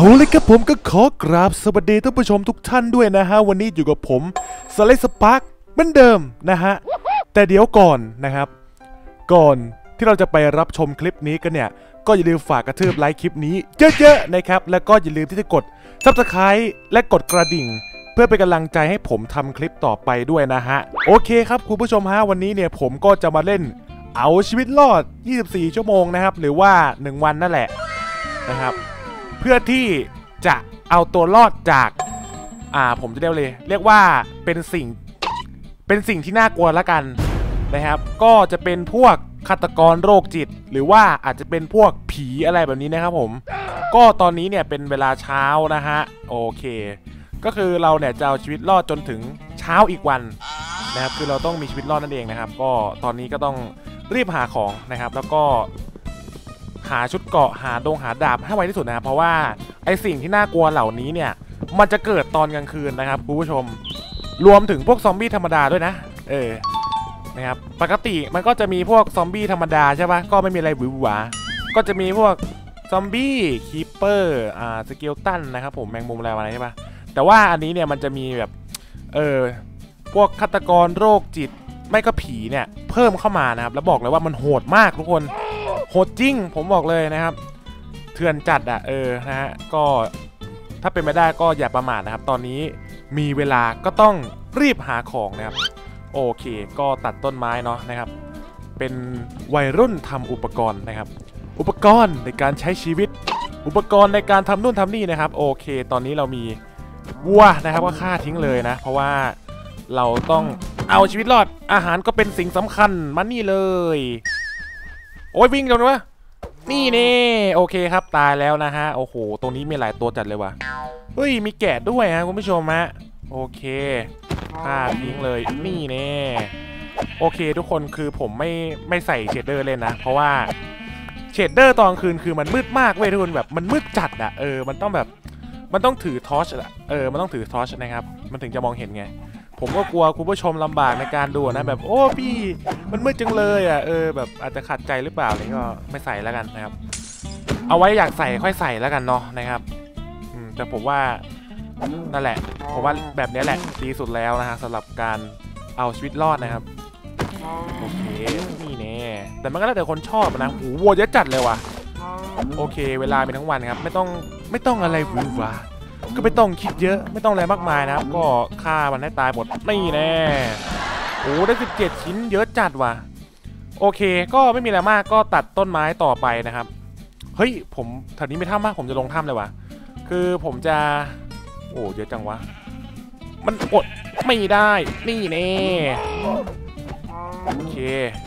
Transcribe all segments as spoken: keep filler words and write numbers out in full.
เลยครับผมก็ขอกราบสวัสดีท่านผู้ชมทุกท่านด้วยนะฮะวันนี้อยู่กับผมสไลด์สปาร์คเหมือนเดิมนะฮะแต่เดี๋ยวก่อนนะครับก่อนที่เราจะไปรับชมคลิปนี้กันเนี่ยก็อย่าลืมฝากกระทืบไลค์คลิปนี้เยอะๆนะครับแล้วก็อย่าลืมที่จะกด ซับสไครบ์ และกดกระดิ่งเพื่อเป็นกำลังใจให้ผมทำคลิปต่อไปด้วยนะฮะโอเคครับคุณผู้ชมฮะวันนี้เนี่ยผมก็จะมาเล่นเอาชีวิตรอดยี่สิบสี่ชั่วโมงนะครับหรือว่าหนึ่งวันนั่นแหละนะครับเพื่อที่จะเอาตัวรอดจากอ่าผมจะเรียกเลยเรียกว่าเป็นสิ่งเป็นสิ่งที่น่ากลัวละกันนะครับก็จะเป็นพวกฆาตกรโรคจิตหรือว่าอาจจะเป็นพวกผีอะไรแบบนี้นะครับผมก็ตอนนี้เนี่ยเป็นเวลาเช้านะฮะโอเคก็คือเราเนี่ยจะเอาชีวิตรอดจนถึงเช้าอีกวันนะครับคือเราต้องมีชีวิตรอดนั่นเองนะครับก็ตอนนี้ก็ต้องรีบหาของนะครับแล้วก็หาชุดเกราะหาดงหาดาบให้ไวที่สุดนะครับเพราะว่าไอสิ่งที่น่ากลัวเหล่านี้เนี่ยมันจะเกิดตอนกลางคืนนะครับคุณผู้ชมรวมถึงพวกซอมบี้ธรรมดาด้วยนะเออนะครับปกติมันก็จะมีพวกซอมบี้ธรรมดาใช่ปะก็ไม่มีอะไรหวือหวาก็จะมีพวกซอมบี้คีปเปอร์อ่าสเกลตันนะครับผมแมงมุมอะไรอะไรใช่ปะแต่ว่าอันนี้เนี่ยมันจะมีแบบเออพวกฆาตกรโรคจิตไม่ก็ผีเนี่ยเพิ่มเข้ามานะครับแล้วบอกเลยว่ามันโหดมากทุกคนโหดจริงผมบอกเลยนะครับเถื่อนจัดอ่ะเออนะฮะก็ถ้าเป็นไม่ได้ก็อย่าประมาทนะครับตอนนี้มีเวลาก็ต้องรีบหาของนะครับโอเคก็ตัดต้นไม้เนาะนะครับเป็นวัยรุ่นทำอุปกรณ์นะครับอุปกรณ์ในการใช้ชีวิตอุปกรณ์ในการทำนู่นทำนี่นะครับโอเคตอนนี้เรามีวัวนะครับก็ฆ่าทิ้งเลยนะเพราะว่าเราต้องเอาชีวิตรอดอาหารก็เป็นสิ่งสำคัญมานี่เลยโอ้ยวิ่งเร็วนะวะนี่นี่โอเคครับตายแล้วนะฮะโอ้โหตรงนี้มีหลายตัวจัดเลยว่ะเฮ้ยมีแกะด้วยฮะคุณผู้ชมฮะโอเคฆ่าทิ้งเลยนี่แน่โอเคทุกคนคือผมไม่ไม่ใส่เชดเดอร์เลยนะเพราะว่าเชดเดอร์ตอนคืนคือมันมืดมากเว้ยทุกคนแบบมันมืดจัดอะเออมันต้องแบบมันต้องถือทอร์ชอะเออมันต้องถือทอร์ชนะครับมันถึงจะมองเห็นไงผมก็กลัวคุณผู้ชมลำบากในการดูนะแบบโอ้พี่มันมืดจังเลยอ่ะเออแบบอาจจะขัดใจหรือเปล่าอะไรก็ไม่ใส่แล้วกันนะครับเอาไว้อยากใส่ค่อยใส่แล้วกันเนาะนะครับอืมแต่ผมว่านั่นแหละผมว่าแบบนี้แหละดีสุดแล้วนะฮะสำหรับการเอาชีวิตรอดนะครับโอเคนี่แน่แต่มันก็แล้วแต่คนชอบนะโอ้โหวัวเยอะจัดเลยว่ะโอเคเวลามีทั้งวันครับไม่ต้องไม่ต้องอะไรหวือหวาก็ไม่ต้องคิดเยอะไม่ต้องอะไรมากมายนะครับก็ฆ่ามันให้ตายหมดนี่แน่โอ้ได้สิบเจ็ดชิ้นเยอะจัดว่ะโอเคก็ไม่มีอะไรมากก็ตัดต้นไม้ต่อไปนะครับเฮ้ยผมแถวนี้ไม่ถ้ำมากผมจะลงถ้ำเลยว่ะคือผมจะโอ้เยอะจังวะมันอดไม่ได้นี่แน่โอเค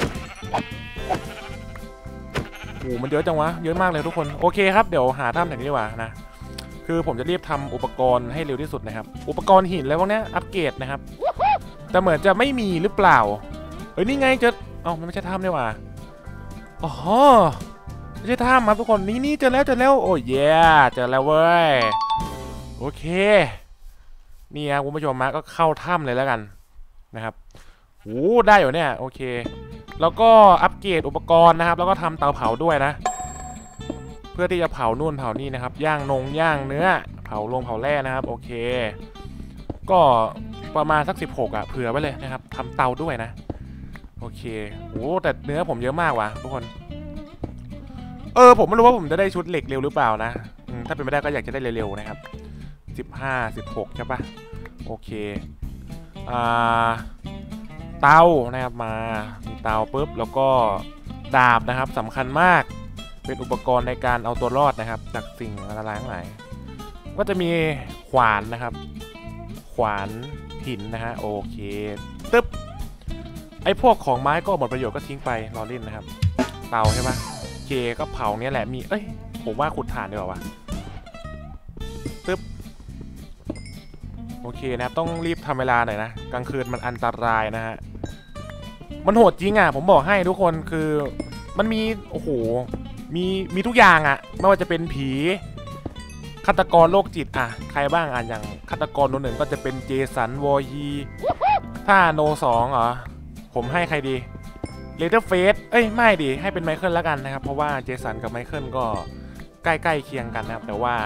โอ้มันเยอะจังวะเยอะมากเลยทุกคนโอเคครับเดี๋ยวหาถ้ำแถวนี้ดีกว่านะคือผมจะรีบทำอุปกรณ์ให้เร็วที่สุดนะครับอุปกรณ์หินอะไรพวกนี้อัปเกรดนะครับแต่เหมือนจะไม่มีหรือเปล่าเฮ้ยนี่ไงเจอเอ้ามันไม่ใช่ถ้ำนี่หว่าอ๋อไม่ใช่ถ้ำครับทุกคนนี่นี่เจอแล้วเจอแล้วโอ้ยเย่เจอแล้วเว้ยโอเคนี่ครับคุณผู้ชมมาก็เข้าถ้ำเลยแล้วกันนะครับโอ้ได้อยู่เนี่ยโอเคแล้วก็อัปเกรดอุปกรณ์นะครับแล้วก็ทำเตาเผาด้วยนะเพื่อที่จะเผานู่นเผานี่นะครับย่างนงย่างเนื้อเผาลงเผาแร่นะครับโอเคก็ประมาณสักสิบหกอ่ะเผื่อไว้เลยนะครับทำเตาด้วยนะโอเคโอ้แต่เนื้อผมเยอะมากว่ะทุกคนเออผมไม่รู้ว่าผมจะได้ชุดเหล็กเร็วหรือเปล่านะถ้าเป็นไม่ได้ก็อยากจะได้เร็วๆนะครับสิบห้า สิบหกใช่ปะโอเคอ่าเตานะครับมามีเตาปุ๊บแล้วก็ดาบนะครับสำคัญมากเป็นอุปกรณ์ในการเอาตัวรอดนะครับจากสิ่งอันตรายทั้งหลายก็จะมีขวานนะครับขวานหินนะฮะโอเคตึ๊บไอ้พวกของไม้ก็หมดประโยชน์ก็ทิ้งไปรอเล่นนะครับเตาใช่ปะโอเคก็เผาเนี้ยแหละมีเอ้ยผมว่าขุดถ่านดีกว่าวะตึ๊บโอเคนะครับต้องรีบทำเวลาหน่อยนะกลางคืนมันอันตรายนะฮะมันโหดจริงอ่ะผมบอกให้ทุกคนคือมันมีโอ้โหมีมีทุกอย่างอ่ะไม่ว่าจะเป็นผีฆาตกรโรคจิตอ่ะใครบ้างอ่ะอย่างฆาตกรโนหนึ่งก็จะเป็นเจสันวอยีถ้าโนสองเหรอผมให้ใครดีเลเทอร์เฟสเอ้ยไม่ดีให้เป็นไมเคิลแล้วกันนะครับเพราะว่าเจสันกับไมเคิลก็ใกล้ๆเคียงกันนะครับแต่ว่า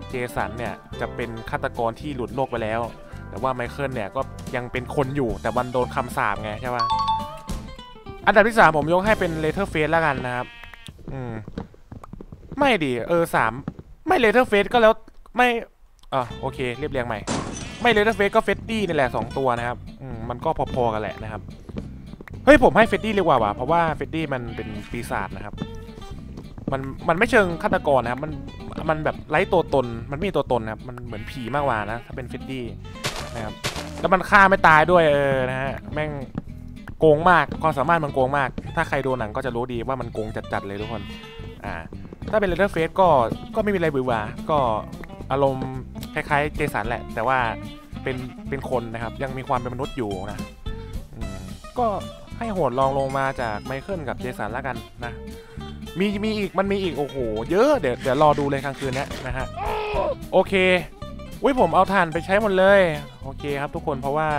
เจสันเนี่ยจะเป็นฆาตกรที่หลุดโลกไปแล้วแต่ว่าไมเคิลเนี่ยก็ยังเป็นคนอยู่แต่มันโดนคำสาปไงใช่ป่ะอันดับที่สามผมยกให้เป็นเลเทอร์เฟสแล้วกันนะครับอืมไม่ดิเออสามไม่เลเทอร์เฟสก็แล้วไม่อ่ะโอเคเรียบเรียงใหม่ไม่เลเทอร์เฟสก็เฟดดี้นี่แหละสองตัวนะครับอืมมันก็พอๆกันแหละนะครับเฮ้ยผมให้เฟดดี้เรียกว่าว่ะเพราะว่าเฟดดี้มันเป็นปีศาจนะครับมันมันไม่เชิงฆาตกรนะครับมันมันแบบไร้ตัวตนมันไม่มีตัวตนนะครับมันเหมือนผีมากกว่านะถ้าเป็นเฟดดี้นะครับแล้วมันฆ่าไม่ตายด้วยเออนะฮะแม่งโกงมากความสามารถมันโกงมากถ้าใครดูหนังก็จะรู้ดีว่ามันโกงจัดๆเลยทุกคนอ่าถ้าเป็นเลเทอร์เฟสก็ก็ไม่มีอะไรบื้อหวาก็อารมณ์คล้ายๆเจสันแหละแต่ว่าเป็นเป็นคนนะครับยังมีความเป็นมนุษย์อยู่นะก็ให้โหดลองลงมาจากไมเคิลกับเจสันแล้วกันนะมีมีอีกมันมีอีกโอ้โหเยอะเดี๋ยวเดี๋ยวรอดูเลยกลางคืนนี้นะฮะโอเคอุ้ยผมเอาถ่านไปใช้หมดเลยโอเคครับทุกคนเพราะว่า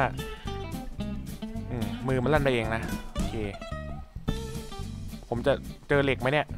มือมันลั่นไปเองนะโอเคผมจะเจอเหล็กไหมเนี่ย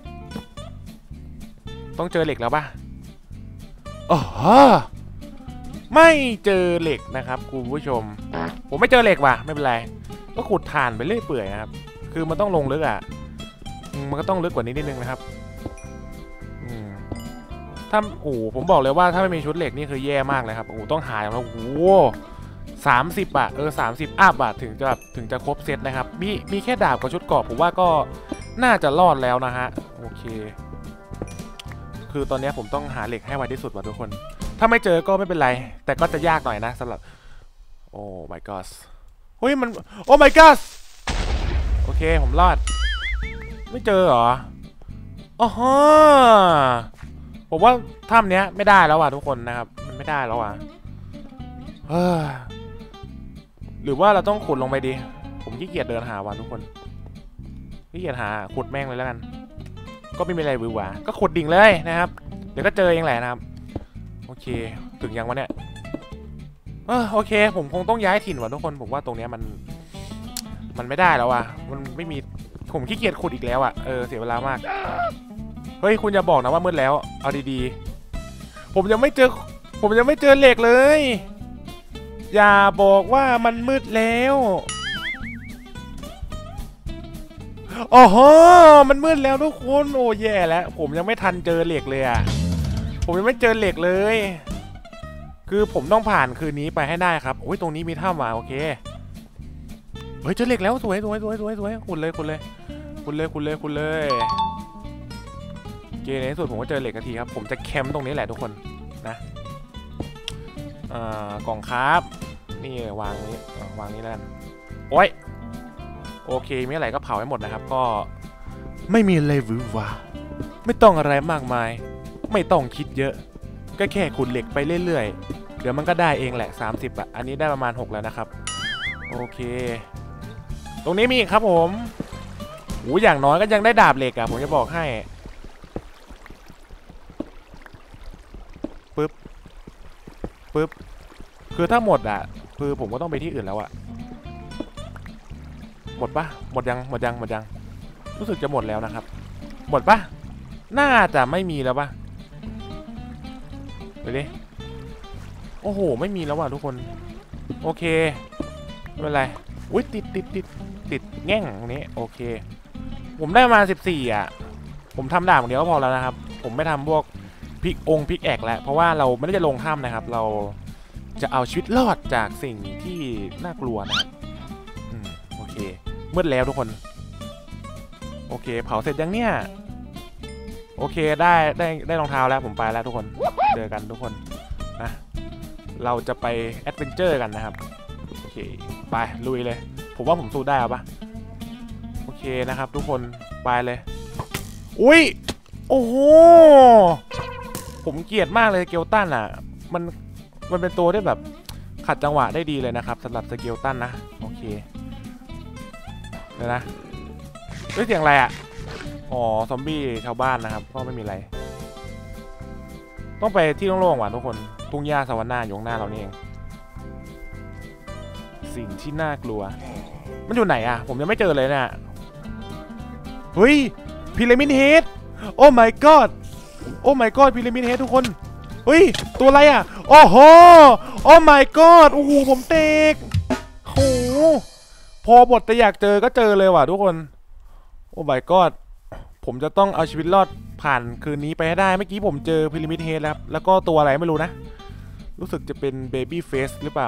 ต้องเจอเหล็กแล้วป่ะอ๋อไม่เจอเหล็กนะครับคุณผู้ชมผมไม่เจอเหล็กว่ะไม่เป็นไรก็ขุดถ่านไปเรื่อยเปื่อยนะครับคือมันต้องลงลึกอ่ะมันก็ต้องลึกกว่านี้นิดนึงนะครับอืมถ้าโอ้ผมบอกเลยว่าถ้าไม่มีชุดเหล็กนี่คือแย่มากเลยครับโอ้ต้องหาแล้วโอ้โหสามสิบอะเออสามสิบอัพอะถึงจะแบบถึงจะครบเซตนะครับมีมีแค่ดาบกับชุดเกราะผมว่าก็น่าจะรอดแล้วนะฮะโอเคคือตอนนี้ผมต้องหาเหล็กให้ไวที่สุดว่ะทุกคนถ้าไม่เจอก็ไม่เป็นไรแต่ก็จะยากหน่อยนะสำหรับโอ้ my god เฮ้ยมันโอ้ my god โอเคผมรอดไม่เจอเหรออ๋อฮะผมว่าถ้ำเนี้ยไม่ได้แล้วว่ะทุกคนนะครับมันไม่ได้แล้วว่ะเฮ้ยหรือว่าเราต้องขุดลงไปดีผมขี้เกียจเดินหาว่ะทุกคนขี้เกียจหาขุดแม่งเลยแล้วกันก็ไม่มีอะไรหวือหวาก็ขุดดิ่งเลยนะครับเดี๋ยวก็เจอเองแหละนะครับโอเคถึงยังวะเนี่ยเออโอเคผมคงต้องย้ายถิ่นว่ะทุกคนผมว่าตรงเนี้ยมันมันไม่ได้แล้วว่ะมันไม่มีผมขี้เกียจขุดอีกแล้วอ่ะเออเสียเวลามากเฮ้ยคุณอย่าบอกนะว่ามืดแล้วเอาดีๆผมยังไม่เจอผมยังไม่เจอเหล็กเลยอย่าบอกว่ามันมืดแล้วอ๋อฮะมันมืดแล้วทุกคนโอ้แย่แล้วผมยังไม่ทันเจอเหล็กเลยอ่ะผมยังไม่เจอเหล็กเลยคือผมต้องผ่านคืนนี้ไปให้ได้ครับโอ้ยตรงนี้มีถ้ำว่ะโอเคเฮ้ยเจอเหล็กแล้วสวยสวยสวยสวยสวยขุดเลยขุดเลยขุดเลยขุดเลยขุดเลยเกในที่สุดผมก็เจอเหล็กทีครับผมจะแคมป์ตรงนี้แหละทุกคนนะกล่องคราฟนี่วางนี้วางนี้แล้วกันโอ้ยโอเคมีอะไรก็เผาให้หมดนะครับก็ไม่มีอะไรหวือหวาไม่ต้องอะไรมากมายไม่ต้องคิดเยอะก็แค่ขุดเหล็กไปเรื่อยๆเดี๋ยวมันก็ได้เองแหละสามสิบอ่ะอันนี้ได้ประมาณหกแล้วนะครับโอเคตรงนี้มีครับผมโอ้อย่างน้อยก็ยังได้ดาบเหล็กอ่ะผมจะบอกให้ปึ๊บปึ๊บคือถ้าหมดอ่ะคือผมก็ต้องไปที่อื่นแล้วอ่ะหมดปะหมดยังหมดยังหมดยังรู้สึกจะหมดแล้วนะครับหมดปะน่าจะไม่มีแล้วปะไปดิโอ้โหไม่มีแล้วว่ะทุกคนโอเคไม่เป็นไรอุ้ยติดติดติดติดแง่งตรงนี้โอเคผมได้มาสิบสี่อ่ะผมทำดาบเดียวก็พอแล้วนะครับผมไม่ทำพวกพิกองพิกแอกแล้วเพราะว่าเราไม่ได้จะลงถ้ำนะครับเราจะเอาชีวิตรอดจากสิ่งที่น่ากลัวนะครับอืมโอเคมืดแล้วทุกคนโอเคเผาเสร็จยังเนี่ยโอเคได้ได้ได้รองเท้าแล้วผมไปแล้วทุกคนเจอกันทุกคนนะเราจะไปแอดเวนเจอร์กันนะครับโอเคไปลุยเลยผมว่าผมสู้ได้เอาปะโอเคนะครับทุกคนไปเลยอุ้ยโอ้โหผมเกลียดมากเลยสเกลตันอ่ะมันมันเป็นตัวที่แบบขัดจังหวะได้ดีเลยนะครับสำหรับสเกลตันนะโอเคเดี๋ยวนะเฮ้ยเสียงอะไรอ่ะอ๋อซอมบี้ชาวบ้านนะครับก็ไม่มีอะไรต้องไปที่โล่งๆว่ะทุกคนทุ่งหญ้าสวรรค์หน้าอยู่ข้างหน้าเรานี่เองสิ่งที่น่ากลัวมันอยู่ไหนอ่ะผมยังไม่เจอเลยเนี่ยเฮ้ยพีระมิดเฮดโอ้ my god โอ้ my god พีระมิดเฮดทุกคนเฮ้ยตัวอะไรอ่ะโอ้โหโอ้ my god โอ้โหผมเตกโหพอบทแต่อยากเจอก็เจอเลยว่ะทุกคนโอ้ my god ผมจะต้องเอาชีวิตรอดผ่านคืนนี้ไปให้ได้เมื่อกี้ผมเจอพีระมิดเฮดแล้วแล้วก็ตัวอะไรไม่รู้นะรู้สึกจะเป็นเบบี้เฟสหรือเปล่า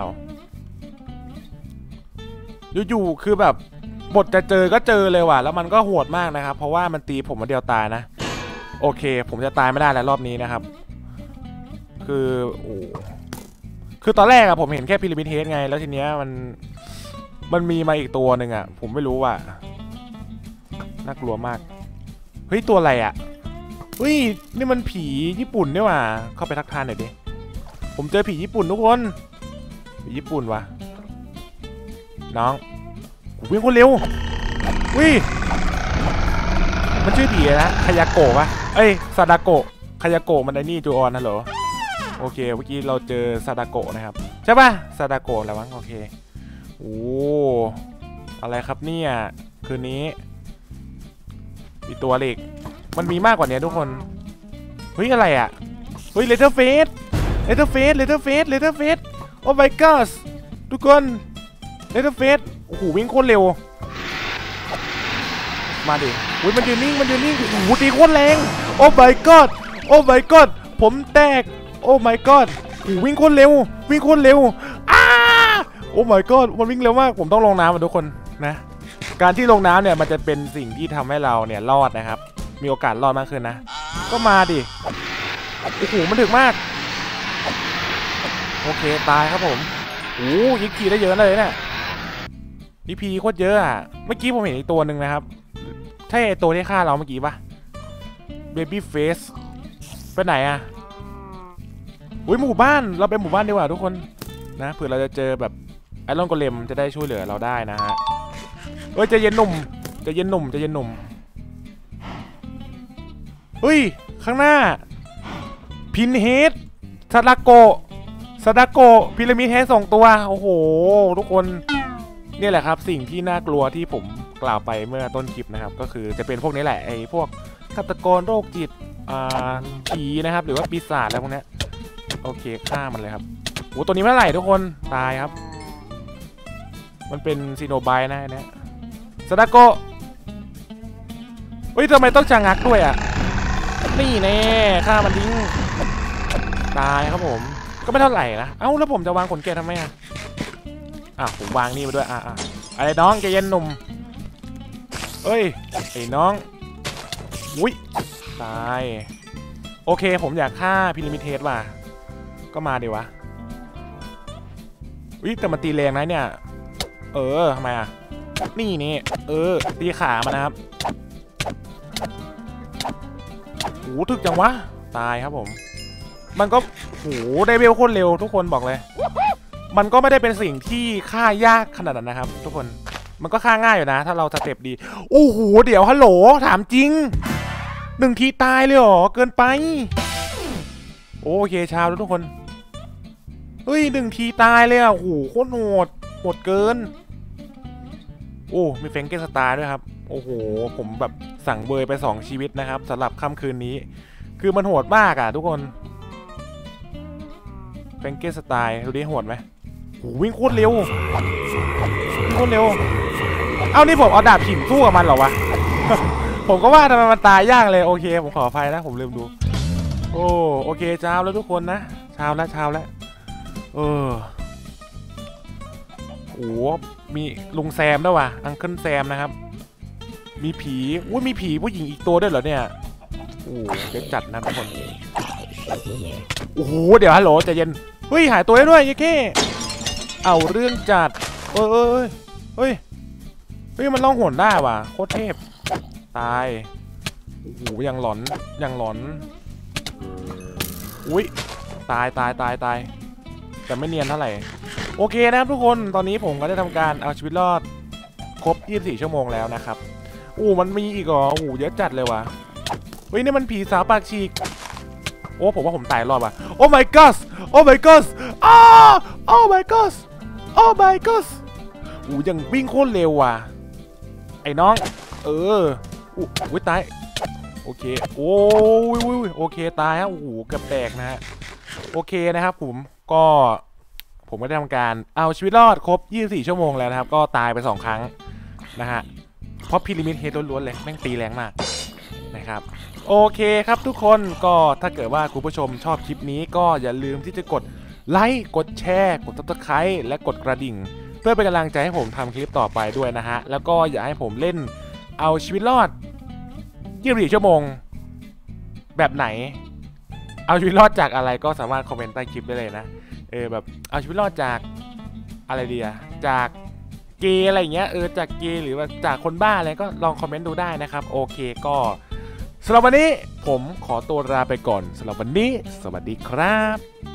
อยู่ๆคือแบบบทจะเจอก็เจอเลยว่ะแล้วมันก็โหดมากนะครับเพราะว่ามันตีผมมาเดียวตายนะโอเคผมจะตายไม่ได้แล้วรอบนี้นะครับคือโอ้คือตอนแรกอะผมเห็นแค่พีระมิดเฮดไงแล้วทีเนี้ยมันมันมีมาอีกตัวหนึ่งอะผมไม่รู้ว่าน่ากลัวมากเฮ้ยตัวอะไรอะเฮ้ยนี่มันผีญี่ปุ่นนี่ว่ะเข้าไปทักทายหน่อยดิผมเจอผีญี่ปุ่นทุกคนผีญี่ปุ่นว่ะน้องวิ่งคนเร็ววิมันชื่อผีนะคายาโกะปะเอ้ยซาดาโกะคายาโกะมันไอ้นี่จูออนนะเหรอโอเคเมื่อกี้เราเจอซาดาโกะนะครับใช่ปะซาดาโกะแล้วมั้งโอเคโอ้อะไรครับเนี่ยคืนนี้มีตัวเหล็กมันมีมากกว่านี้ทุกคนเฮ้ยอะไรอ่ะเฮ้ยเลเทอร์เฟสเลเทอร์เฟสเลเทอร์เฟสเลเทอร์เฟสโอ้ my god ทุกคนเลเทอร์เฟสโอ้โหวิ่งโคตรเร็วมาดิอุ้ยมันยืนนิ่งมันยืนนิ่งโอ้โหตีโคตรแรงโอ้ my god โอ้ my god ผมแตกโอ้ my god โอ้วิ่งโคตรเร็ววิ่งโคตรเร็วอ้าโอ้ my god มันวิ่งเร็วมากผมต้องลงน้ำมาทุกคนนะการที่ลงน้ำเนี่ยมันจะเป็นสิ่งที่ทำให้เราเนี่ยรอดนะครับมีโอกาสรอดมากขึ้นนะก็มาดิโอ้โหมันถึกมากโอเคตายครับผมโอ้ยิงขี่ได้เยอะเลยเนี่ยดีพีโคตรเยอะอ่ะเมื่อกี้ผมเห็นอีกตัวหนึ่งนะครับใช่ไอตัวที่ฆ่าเราเมื่อกี้ปะเบบี้เฟสไปไหนอ่ะอุ้ยหมู่บ้านเราไปหมู่บ้านดีกว่าทุกคนนะเผื่อเราจะเจอแบบไอรอนโกเลมจะได้ช่วยเหลือเราได้นะฮะเอ้ยจะเย็นหนุ่มจะเย็นหนุ่มจะเย็นหนุ่มเฮ้ยข้างหน้าพินเฮดซาดาโกะซาดาโกะพีระมิดเฮดสองตัวโอ้โหทุกคนนี่แหละครับสิ่งที่น่ากลัวที่ผมกล่าวไปเมื่อต้นคลิปนะครับก็คือจะเป็นพวกนี้แหละไอ้พวกฆาตกรโรคจิตอ่าผีนะครับหรือว่าปีศาจอะไรพวกนี้โอเคฆ่ามันเลยครับโอ้ตัวนี้เมื่อไหร่ทุกคนตายครับมันเป็นซีโนไบนะเนี่ยซาดาโกะเฮ้ยทำไมต้องชะงักด้วยอ่ะนี่แน่ฆ่ามันทิ้งตายครับผมก็ไม่เท่าไหร่นะเอ้าแล้วผมจะวางขนแกะทำไมอ่ะอ่ะผมวางนี่มาด้วยอ่ะอ่ะอะไรน้องใจเย็นหนุ่มเอ้ยไอ้น้องอุ้ยตายโอเคผมอยากฆ่าพีระมิดเฮดว่ะก็มาดิวะอุ้ยแต่มันตีแรงนะเนี่ยเออทำไมอ่ะนี่นี่เออตีขามันนะครับโอ้ถึกจังวะตายครับผมมันก็โหได้เวลโคตรเร็วทุกคนบอกเลยมันก็ไม่ได้เป็นสิ่งที่ฆ่ายากขนาดนั้นนะครับทุกคนมันก็ฆ่าง่ายอยู่นะถ้าเราสเต็ปดีโอ้โหเดี๋ยวฮัลโหลถามจริงหนึ่งทีตายเลยเหรอเกินไปโอเคชาวทุกคนเฮ้ยหนึ่งทีตายเลยอ่ะโอ้โหโคตรโหดโหดเกินโอ้มีแฟรงเกนสไตล์ด้วยครับโอ้โหผมแบบสั่งเบยไปสองชีวิตนะครับสำหรับค่ำคืนนี้คือมันโหดมากอ่ะทุกคนแฟรงเกนสไตล์ดูดิโหดไหมโอ้วิ่งโคตรเร็ววิ่งโคตรเร็วเอ้านี่ผมเอาดาบหินสู้กับมันเหรอวะ ผมก็ว่าทำไมมันตายยากเลยโอเคผมขออภัยนะผมลืมดูโอ้โอเคเช้าแล้วทุกคนนะเช้าแล้วเช้าแล้วเออโอ้มีลุงแซมด้วยว่ะอังเคิลแซมนะครับมีผีอุ้ยมีผีผู้หญิงอีกตัวด้วยเหรอเนี่ยโอ้เด็ดจัดนะทุกคนโอ้โหเดี๋ยวฮัลโหลใจเย็นเฮ้ยหายตัวได้ด้วยยัยแค่เอาเรื่องจัดเอ้ยเฮ้ยเฮ้ยมันล่องหนได้ว่ะโคตรเทพตายโอ้โหยังหลอนยังหลอนอุ้ยตายตายตายตายแต่ไม่เนียนเท่าไหร่โอเคนะครับทุกคนตอนนี้ผมก็ได้ทำการเอาชีวิตรอดครบยี่สิบสี่ชั่วโมงแล้วนะครับอู้มันมีอีกเหรออู้เยอะจัดเลยว่ะเฮ้ยนี่มันผีสาวปากฉีกโอ้ผมว่าผมตายรอดว่ะโอ้ my god โอ้ my god อ้าโอ้ my god โอ้ my god อู้ยังวิ่งโคตรเร็วว่ะไอ้น้องเอออู้ตายโอเคโอ้ยโอเคตายฮะโอ้โหเกือบแตกนะฮะโอเคนะครับผมก็ผมก็ได้ทำการเอาชีวิตรอดครบยี่สิบสี่ชั่วโมงแล้วนะครับก็ตายไปสองครั้งนะฮะเพราะพีระมิดเฮดล้วนๆเลยแม่งตีแรงมากนะครับโอเคครับทุกคนก็ถ้าเกิดว่าคุณผู้ชมชอบคลิปนี้ก็อย่าลืมที่จะกดไลค์กดแชร์กด ซับสไครบ์ และกดกระดิ่งเพื่อเป็นกำลังใจให้ผมทำคลิปต่อไปด้วยนะฮะแล้วก็อย่าให้ผมเล่นเอาชีวิตรอดยี่สิบสี่ชั่วโมงแบบไหนเอาชีวิตรอดจากอะไรก็สามารถคอมเมนต์ใต้คลิปได้เลยนะเออแบบเอาชีวิตรอดจากอะไรดีอะจากเกย์อะไรเงี้ยเออจากเกย์หรือว่าจากคนบ้าอะไรก็ลองคอมเมนต์ดูได้นะครับโอเคก็สำหรับวันนี้ผมขอตัวลาไปก่อนสำหรับวันนี้สวัสดีครับ